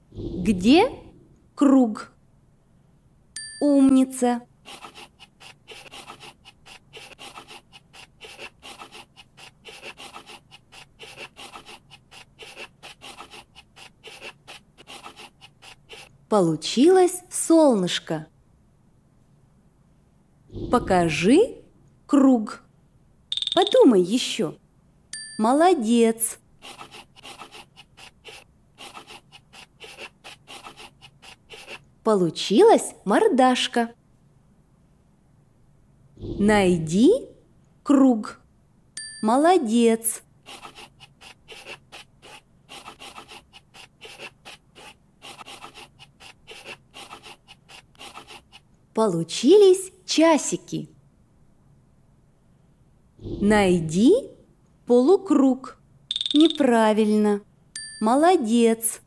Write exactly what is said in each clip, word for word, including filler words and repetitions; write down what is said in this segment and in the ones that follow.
Где круг? Умница. Получилось солнышко. Покажи круг. Подумай еще. Молодец. Получилась мордашка. Найди круг. Молодец. Получились часики. Найди полукруг. Неправильно. Молодец.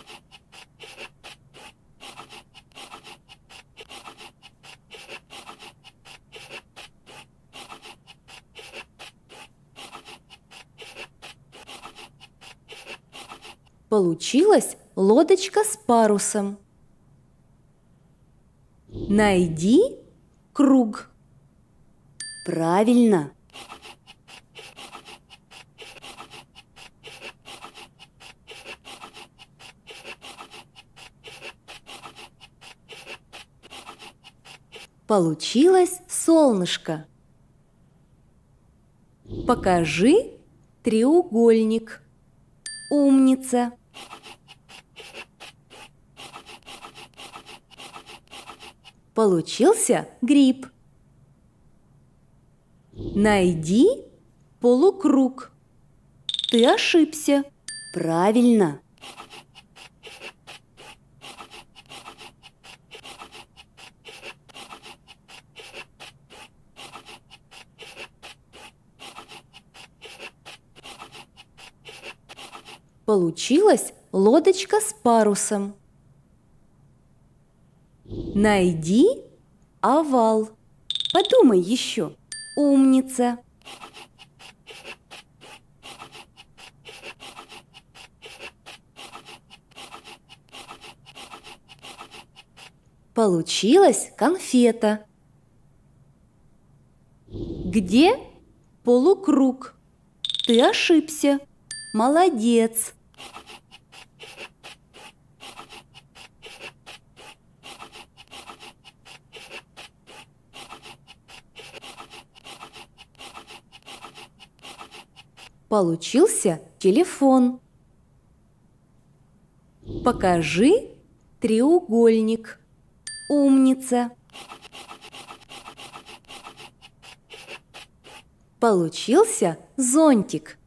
Получилась лодочка с парусом. Найди круг. Правильно. Получилось солнышко. Покажи треугольник. Умница. Получился гриб. Найди полукруг. Ты ошибся. Правильно. Получилась лодочка с парусом. Найди овал. Подумай еще. Умница. Получилась конфета. Где полукруг? Ты ошибся. Молодец. Получился телефон. Покажи треугольник. Умница. Получился зонтик.